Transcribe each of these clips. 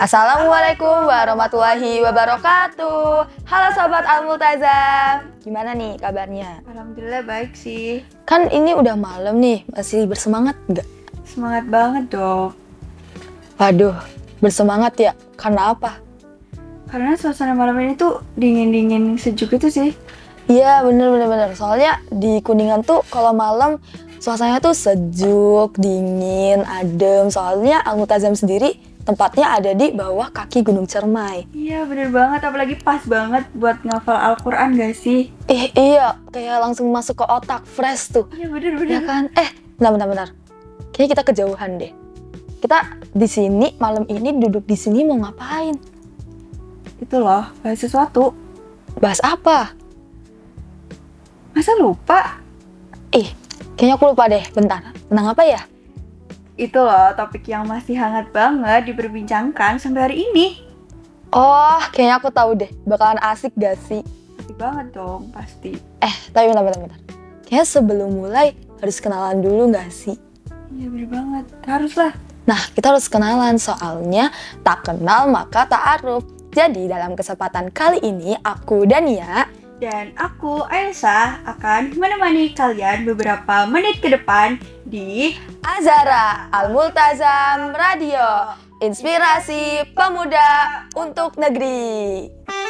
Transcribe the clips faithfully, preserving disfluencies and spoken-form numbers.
Assalamualaikum warahmatullahi wabarakatuh. Halo Sobat Al-Multazam, gimana nih kabarnya? Alhamdulillah baik sih. Kan ini udah malam nih, masih bersemangat nggak? Semangat banget dong. Waduh, bersemangat ya, karena apa? Karena suasana malam ini tuh dingin-dingin sejuk itu sih. Iya bener-bener, soalnya di Kuningan tuh kalau malam suasananya tuh sejuk, dingin, adem. Soalnya Al-Multazam sendiri tempatnya ada di bawah kaki Gunung Cermai. Iya bener banget, apalagi pas banget buat ngafal Al-Quran gak sih? Eh iya, kayak langsung masuk ke otak, fresh tuh. Iya bener-bener. Ya kan? Eh, benar-benar. Kayaknya kita kejauhan deh. Kita di sini malam ini duduk di sini mau ngapain? Itu loh, bahas sesuatu. Bahas apa? Masa lupa? Eh, kayaknya aku lupa deh. Bentar. Tentang apa ya? Itu loh topik yang masih hangat banget diperbincangkan sampai hari ini. Oh, kayaknya aku tahu deh. Bakalan asik gak sih? Asik banget dong, pasti. Eh, tapi bentar, bentar, bentar. Kayaknya sebelum mulai harus kenalan dulu gak sih? Iya bener banget, haruslah. Nah, kita harus kenalan soalnya tak kenal maka ta'aruf. Jadi dalam kesempatan kali ini aku Dania Dan aku, Ailsa, akan menemani kalian beberapa menit ke depan di Azara Al-Multazam Radio, inspirasi pemuda untuk negeri.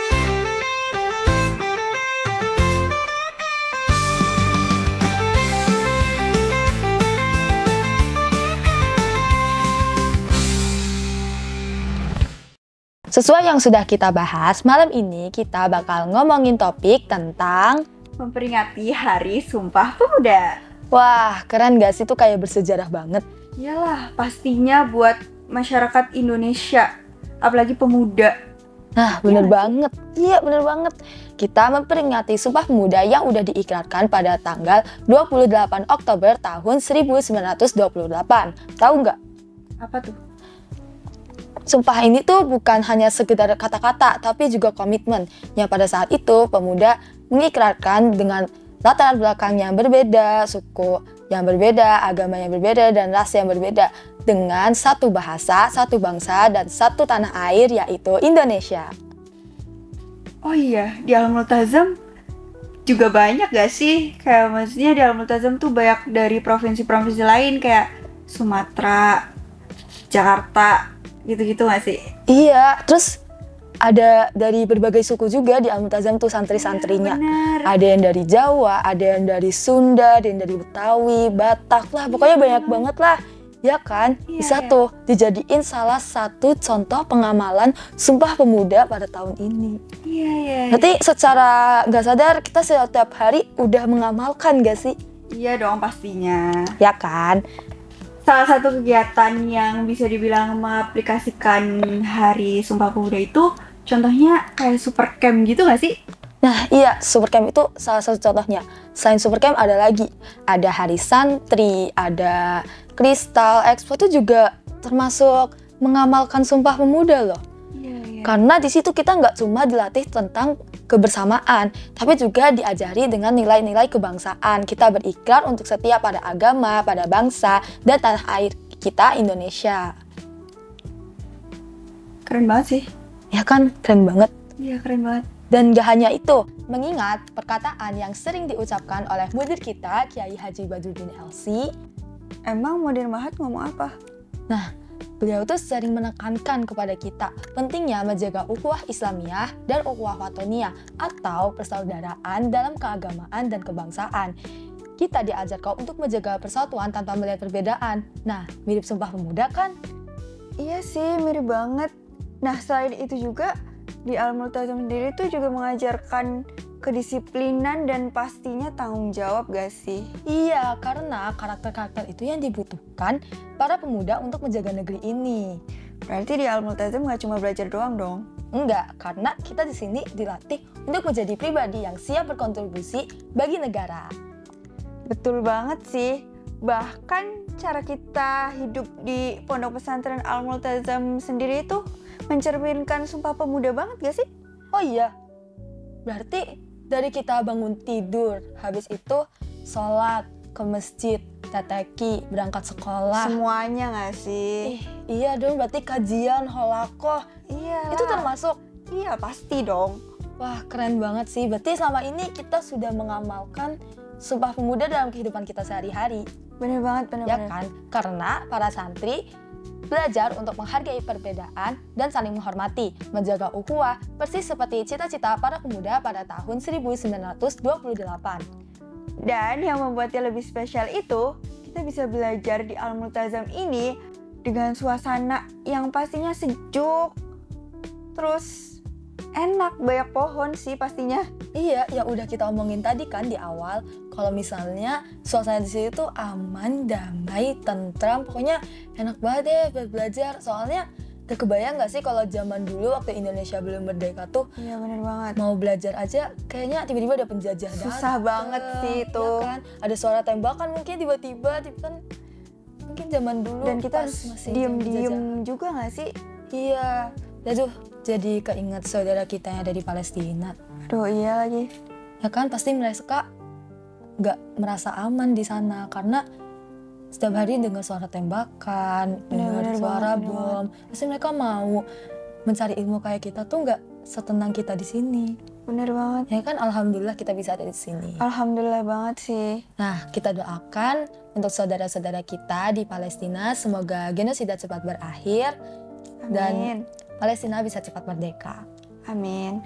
Sesuai yang sudah kita bahas, malam ini kita bakal ngomongin topik tentang memperingati Hari Sumpah Pemuda. Wah, keren gak sih? Tuh kayak bersejarah banget. Iyalah, pastinya buat masyarakat Indonesia, apalagi pemuda. Nah, bener banget. Iya, bener banget. Kita memperingati Sumpah Pemuda yang udah diikrarkan pada tanggal dua puluh delapan Oktober tahun seribu sembilan ratus dua puluh delapan. Tahu nggak? Apa tuh? Sumpah ini tuh bukan hanya sekedar kata-kata, tapi juga komitmen yang pada saat itu pemuda mengikrarkan dengan latar belakang yang berbeda, suku yang berbeda, agama yang berbeda, dan ras yang berbeda dengan satu bahasa, satu bangsa, dan satu tanah air yaitu Indonesia. Oh iya, di Al-Multazam juga banyak gak sih? Kayak maksudnya di Al-Multazam tuh banyak dari provinsi-provinsi lain kayak Sumatera, Jakarta, gitu-gitu gak sih? Iya, terus ada dari berbagai suku juga di Al-Multazam tuh santri-santrinya. Ya, ada yang dari Jawa, ada yang dari Sunda, ada yang dari Betawi, Batak lah, pokoknya ya, banyak banget lah. Ya kan? Ya, Bisa ya. tuh dijadiin salah satu contoh pengamalan Sumpah Pemuda pada tahun ini. Iya, iya. Berarti secara nggak sadar kita setiap hari udah mengamalkan gak sih? Iya dong pastinya. Ya kan? Salah satu kegiatan yang bisa dibilang mengaplikasikan Hari Sumpah Pemuda itu contohnya kayak super camp gitu gak sih? Nah iya, super camp itu salah satu contohnya. Selain super camp ada lagi, ada hari santri, ada kristal expo, itu juga termasuk mengamalkan Sumpah Pemuda loh. Iya, iya. Karena di situ kita nggak cuma dilatih tentang kebersamaan, tapi juga diajari dengan nilai-nilai kebangsaan. Kita berikrar untuk setia pada agama, pada bangsa, dan tanah air kita Indonesia. Keren banget sih. Ya kan? Keren banget. Iya, keren banget. Dan gak hanya itu, mengingat perkataan yang sering diucapkan oleh mudir kita, Kiai Haji Badruddin L C. Emang Mudir Mahat ngomong apa? Nah, beliau tuh sering menekankan kepada kita pentingnya menjaga ukhuwah Islamiyah dan ukhuwah Watoniyah atau persaudaraan dalam keagamaan dan kebangsaan. Kita diajarkan untuk menjaga persatuan tanpa melihat perbedaan. Nah, mirip Sumpah Pemuda kan? Iya sih, mirip banget. Nah, selain itu juga di Al-Multazam sendiri tuh juga mengajarkan kedisiplinan dan pastinya tanggung jawab gak sih? Iya, karena karakter-karakter itu yang dibutuhkan para pemuda untuk menjaga negeri ini. Berarti di Al-Multazam gak cuma belajar doang dong? Enggak, karena kita di sini dilatih untuk menjadi pribadi yang siap berkontribusi bagi negara. Betul banget sih. Bahkan cara kita hidup di Pondok Pesantren Al-Multazam sendiri itu mencerminkan Sumpah Pemuda banget gak sih? Oh iya, berarti dari kita bangun tidur, habis itu sholat, ke masjid, teteki, berangkat sekolah. Semuanya nggak sih? Ih, iya dong, berarti kajian, holakoh. Iya. Itu termasuk. Iya, pasti dong. Wah, keren banget sih. Berarti selama ini kita sudah mengamalkan Sumpah Pemuda dalam kehidupan kita sehari-hari. Bener banget, bener Ya bener. kan? Karena para santri belajar untuk menghargai perbedaan dan saling menghormati, menjaga ukhuwah, persis seperti cita-cita para pemuda pada tahun seribu sembilan ratus dua puluh delapan. Dan yang membuatnya lebih spesial itu, kita bisa belajar di Al-Multazam ini dengan suasana yang pastinya sejuk, terus enak, banyak pohon sih pastinya. Iya, yang udah kita omongin tadi kan di awal, kalau misalnya suasana di sini tuh aman, damai, tentram, pokoknya enak banget deh buat belajar. Soalnya gak kebayang gak sih kalau zaman dulu waktu Indonesia belum merdeka tuh Iya bener banget. mau belajar aja kayaknya tiba-tiba ada penjajah datang. Susah banget sih itu. Ya kan? Ada suara tembakan mungkin tiba-tiba, tiba kan mungkin zaman dulu Dan kita pas masih diem-diem zaman juga gak sih? penjajah. Iya, aduh jadi keinget saudara kita yang ada di Palestina. Aduh iya lagi. Ya kan pasti mereka nggak merasa aman di sana karena setiap hari dengar suara tembakan, dengar Bener-bener suara banget, bener bom. Pasti mereka mau mencari ilmu kayak kita tuh nggak setenang kita di sini. Bener banget. Ya kan alhamdulillah kita bisa ada di sini. Alhamdulillah banget sih. Nah, kita doakan untuk saudara-saudara kita di Palestina semoga genosida cepat berakhir dan Amin. Palestina bisa cepat merdeka. Amin.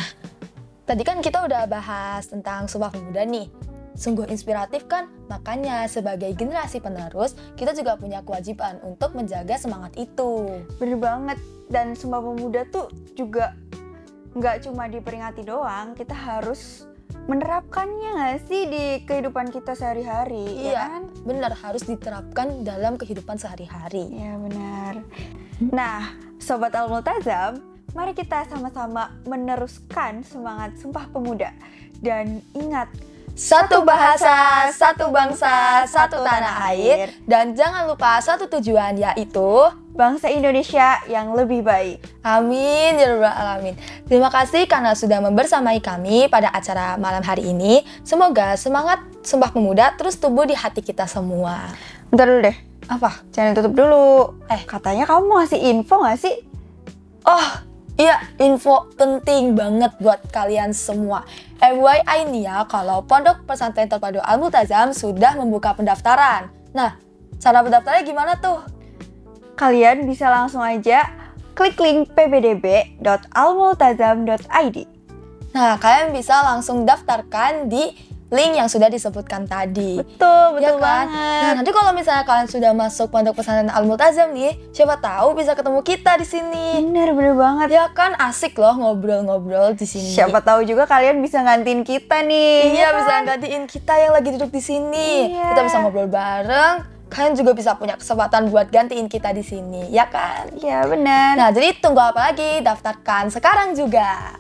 Tadi kan kita udah bahas tentang Sumpah Pemuda nih. Sungguh inspiratif kan? Makanya sebagai generasi penerus, kita juga punya kewajiban untuk menjaga semangat itu. Bener banget. Dan Sumpah Pemuda tuh juga nggak cuma diperingati doang, kita harus menerapkannya nggak sih di kehidupan kita sehari-hari, ya Iya, kan? benar harus diterapkan dalam kehidupan sehari-hari. Iya benar. Nah, Sobat Al-Multazam, mari kita sama-sama meneruskan semangat Sumpah Pemuda. Dan ingat, Satu bahasa, satu bangsa, satu tanah air, dan jangan lupa satu tujuan yaitu bangsa Indonesia yang lebih baik. amin ya rabbal alamin. Terima kasih karena sudah membersamai kami pada acara malam hari ini. Semoga semangat Sumpah Pemuda terus tumbuh di hati kita semua. Bentar dulu deh, Apa? jangan tutup dulu. Eh. Katanya kamu mau ngasih info nggak sih? Oh, iya, info penting banget buat kalian semua. F Y I nih ya, kalau Pondok Pesantren Terpadu Al-Multazam sudah membuka pendaftaran. Nah, cara pendaftarannya gimana tuh? Kalian bisa langsung aja klik link p b d b dot almultazam dot i d. Nah, kalian bisa langsung daftarkan di link yang sudah disebutkan tadi. Betul, betul Ya kan? banget. Nah, nanti kalau misalnya kalian sudah masuk Pondok Pesantren Al-Multazam nih, siapa tahu bisa ketemu kita di sini. Bener, bener banget. Ya kan, asik loh ngobrol-ngobrol di sini. Siapa tahu juga kalian bisa gantiin kita nih. Iya, ya bisa kan? gantiin kita yang lagi duduk di sini. Iya. Kita bisa ngobrol bareng. Kalian juga bisa punya kesempatan buat gantiin kita di sini, ya kan? Iya, benar. Nah, jadi tunggu apa lagi? Daftarkan sekarang juga.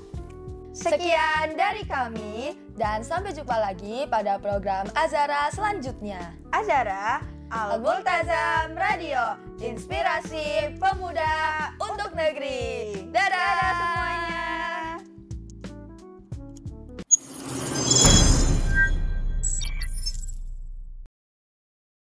Sekian dari kami, Dan sampai jumpa lagi pada program Azara selanjutnya. Azara Al-Multazam Radio, inspirasi pemuda untuk negeri.